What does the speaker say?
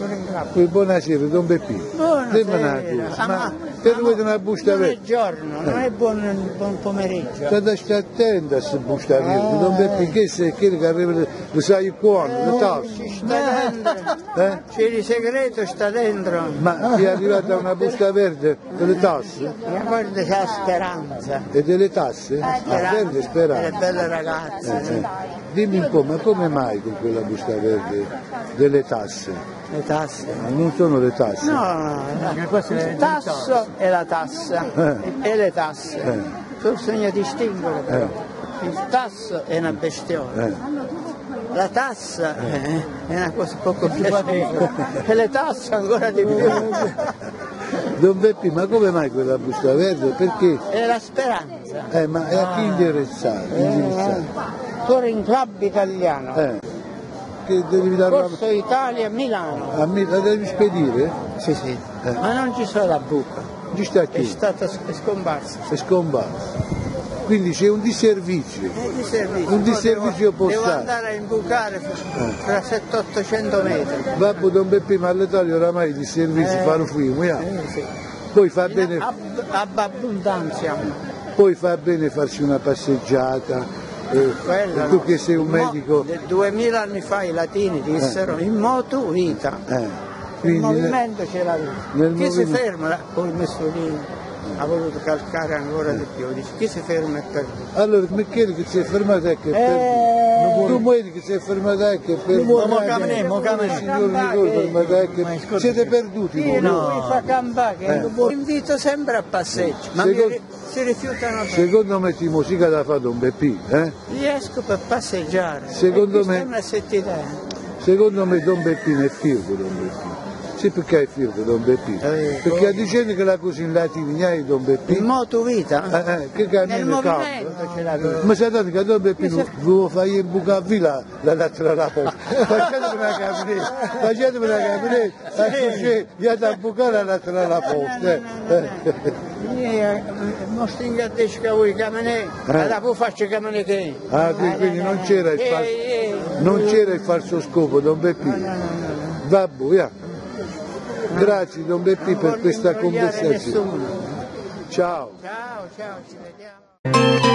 Buonasera, Don Beppino. Buonasera. Ma te vuoi una busta verde? Buongiorno, non è buon pomeriggio. State attento a questa busta verde, Don Beppino, che sei quello che arriva, lo sai quando, le tasse. Ci sta dentro. C'è il segreto, sta dentro. Ma ti è arrivata una busta verde delle tasse? Guarda c'è la speranza. E delle tasse? Verde speranza. Le belle ragazze. Dimmi un po', ma come mai con quella busta verde delle tasse? Le tasse. Non sono le tasse? No, il tasso è la tassa e le tasse. Bisogna distinguere però. Il tasso è una bestione. La tassa è una cosa poco piacevole e le tasse ancora di più. Don Beppi, ma come mai quella busta verde? Perché? È la speranza. Ma è a chi indirizzata? Touring Club Italiano. Che devi dare Corso Italia Milano. la devi spedire? Sì. Ma non ci sono la buca. Ci sta È chi? stata scomparsa. È scomparsa. Quindi c'è un disservizio. Un disservizio Devo postale. andare a imbucare fra 700-800 metri. Babbo Don Beppi, ma all'Italia oramai i disservizi fanno fumo, Sì. Poi fa bene. Abbondanza. Poi fa bene farsi una passeggiata. Tu che sei un medico. 2000 anni fa i latini dissero in motu vita. Il movimento ce l'aveva. Chi si ferma? Poi Mussolini ha voluto calcare ancora di più. Dice, chi si ferma è perduto. Allora, mi chiedi che si è fermato e che è perduto. Tu muori che si è fermato e che è perduto. Siete perduti voi. No, mi fa campare, invito sempre a passeggio, ma si rifiutano. Secondo me ti musica da fare Don Beppi, Riesco per passeggiare. Secondo me Don Beppino è figo Don Beppino. Sì, perché è figo Don Beppino? Perché dicendo che la cosa in latino non è Don Beppino. In moto vita? Che nel movimento ce l'aveva. Ma sapete che Don Beppino vi fai imbucare via la lattera la posta. Facetemi una camionetta, così vi ha da bucare la lattera la posta. Non stinga a te che vuoi camminare, dopo faccio camminare. Quindi non c'era il falso scopo, Don Beppino. Vabbè, via. Grazie Don Beppi per questa conversazione. Ciao. Ciao, ci vediamo.